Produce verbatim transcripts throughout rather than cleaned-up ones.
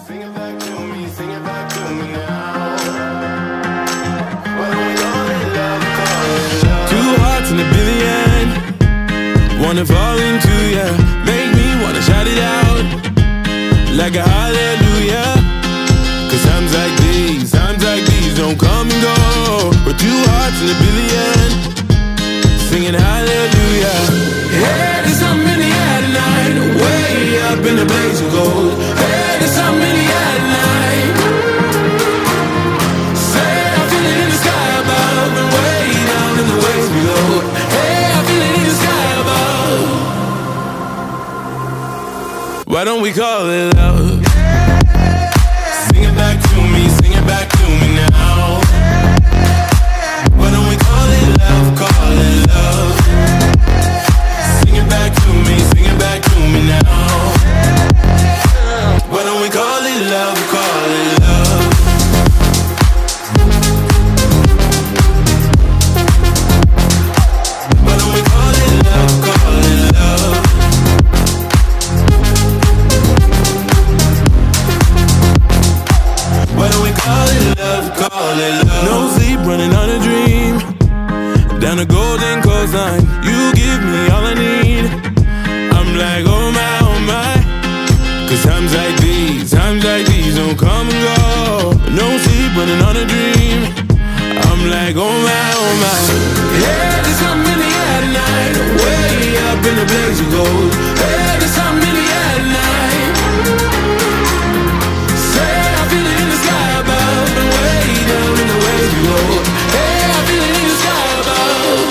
Sing it back to me, sing it back to me now. Why don't we call it love, call it love? Two hearts in a billion, wanna fall into ya, make me wanna shout it out like a hallelujah. Cause times like these, times like these don't come and go. We're two hearts in a billion, singing hallelujah. Hey, there's something in the air tonight, way up in the blaze of gold. Hey, there's something in the air tonight. Say I feel it in the sky above and way down in the waves below. Hey, I feel it in the sky above. Why don't we call it love? Sing it back to me, sing it back to me now. Why don't we call it love, call it love? Sing it back to me, sing it back to me now. Why don't we call it love, call it love? Why don't we call it love, call it love? Why don't we call it love, call it love? No sleep, running on a dream, down the golden coastline, you give me all I need. I'm like, oh my, oh my. Cause times like these, times like these don't come and go. No sleep, running on a dream, I'm like, oh my, oh my. Yeah, there's something in the air tonight, way up in the blaze of gold. Yeah, there's something in the air tonight. Say I feel it in the sky above and way down in the waves below. Hey, I feel it in the sky above.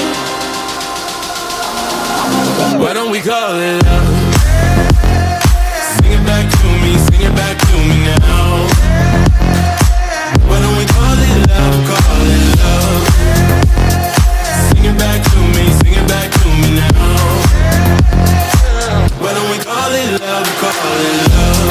Why don't we call it love? Sing it back to me, sing it back to me now. Why don't we call it love, call it love? Sing it back to me, sing it back to me now. Why don't we call it love, call it love?